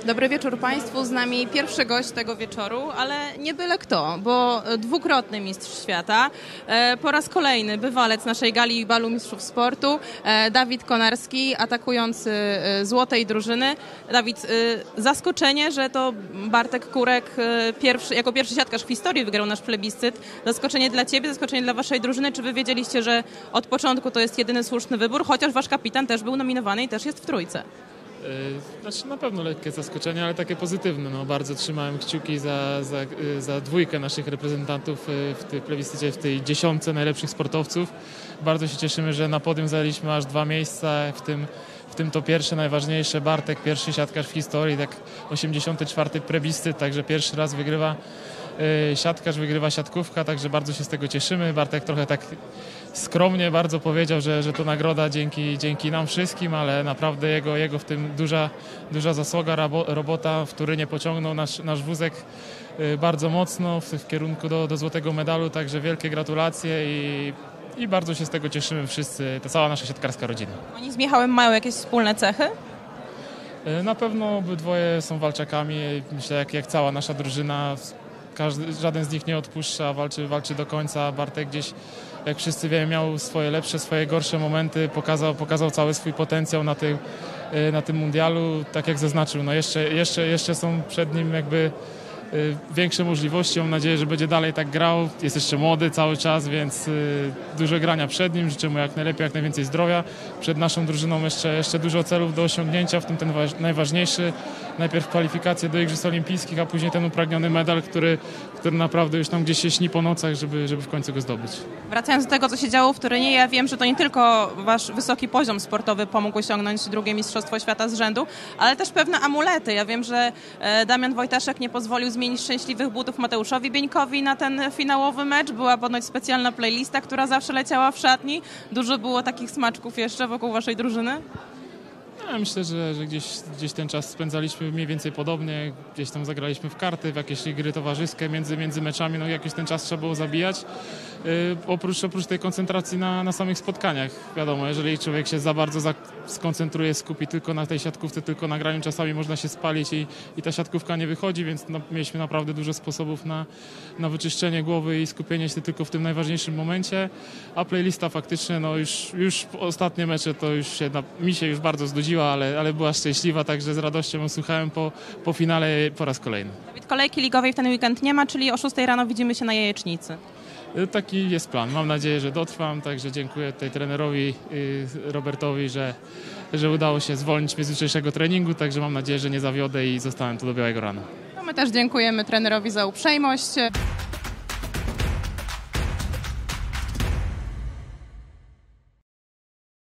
Dobry wieczór Państwu, z nami pierwszy gość tego wieczoru, ale nie byle kto, bo dwukrotny mistrz świata, po raz kolejny bywalec naszej gali i balu mistrzów sportu, Dawid Konarski, atakujący złotej drużyny. Dawid, zaskoczenie, że to Bartek Kurek jako pierwszy siatkarz w historii wygrał nasz plebiscyt. Zaskoczenie dla Ciebie, zaskoczenie dla Waszej drużyny. Czy Wy wiedzieliście, że od początku to jest jedyny słuszny wybór, chociaż Wasz kapitan też był nominowany i też jest w trójce? Znaczy na pewno lekkie zaskoczenie, ale takie pozytywne. No, bardzo trzymałem kciuki za dwójkę naszych reprezentantów w tej plebiscycie, w tej 10 najlepszych sportowców. Bardzo się cieszymy, że na podium zajęliśmy aż 2 miejsca, w tym to pierwsze, najważniejsze. Bartek, pierwszy siatkarz w historii, tak 84. plebiscyt, także pierwszy raz wygrywa siatkarz, wygrywa siatkówka, także bardzo się z tego cieszymy. Bartek trochę tak skromnie bardzo powiedział, że to nagroda dzięki nam wszystkim, ale naprawdę jego w tym duża zasługa, robota, w Turynie pociągnął nasz wózek bardzo mocno w kierunku do złotego medalu, także wielkie gratulacje i bardzo się z tego cieszymy wszyscy, ta cała nasza siatkarska rodzina. Oni z Michałem mają jakieś wspólne cechy? Na pewno obydwoje są walczakami, myślę jak cała nasza drużyna. Żaden z nich nie odpuszcza, walczy do końca. Bartek gdzieś, jak wszyscy wiemy, miał swoje lepsze, swoje gorsze momenty, pokazał cały swój potencjał na tym mundialu, tak jak zaznaczył. No jeszcze są przed nim jakby większe możliwości. Mam nadzieję, że będzie dalej tak grał. Jest jeszcze młody cały czas, więc dużo grania przed nim. Życzę mu jak najlepiej, jak najwięcej zdrowia. Przed naszą drużyną jeszcze dużo celów do osiągnięcia, w tym ten najważniejszy. Najpierw kwalifikacje do Igrzysk Olimpijskich, a później ten upragniony medal, który naprawdę już tam gdzieś się śni po nocach, żeby w końcu go zdobyć. Wracając do tego, co się działo w Turynie, ja wiem, że to nie tylko Wasz wysoki poziom sportowy pomógł osiągnąć drugie Mistrzostwo Świata z rzędu, ale też pewne amulety. Ja wiem, że Damian Wojtaszek nie pozwolił zmienić szczęśliwych butów Mateuszowi Bieńkowi na ten finałowy mecz. Była ponoć specjalna playlista, która zawsze leciała w szatni. Dużo było takich smaczków jeszcze wokół Waszej drużyny? Ja myślę, że gdzieś ten czas spędzaliśmy mniej więcej podobnie, gdzieś tam zagraliśmy w karty, w jakieś gry towarzyskie między meczami, no jakiś ten czas trzeba było zabijać. Oprócz tej koncentracji na samych spotkaniach. Wiadomo, jeżeli człowiek się za bardzo skoncentruje, skupi tylko na tej siatkówce, tylko na graniu, czasami można się spalić i ta siatkówka nie wychodzi, więc mieliśmy naprawdę dużo sposobów na wyczyszczenie głowy i skupienie się tylko w tym najważniejszym momencie, a playlista faktycznie, no już ostatnie mecze to mi się już bardzo znudziła, ale była szczęśliwa, także z radością ją słuchałem po finale po raz kolejny. Dawid, kolejki ligowej w ten weekend nie ma, czyli o 6 rano widzimy się na Jajecznicy. Taki jest plan. Mam nadzieję, że dotrwam, także dziękuję tutaj trenerowi Robertowi, że udało się zwolnić mnie z jutrzejszego treningu, także mam nadzieję, że nie zawiodę i zostałem tu do białego rana. No my też dziękujemy trenerowi za uprzejmość.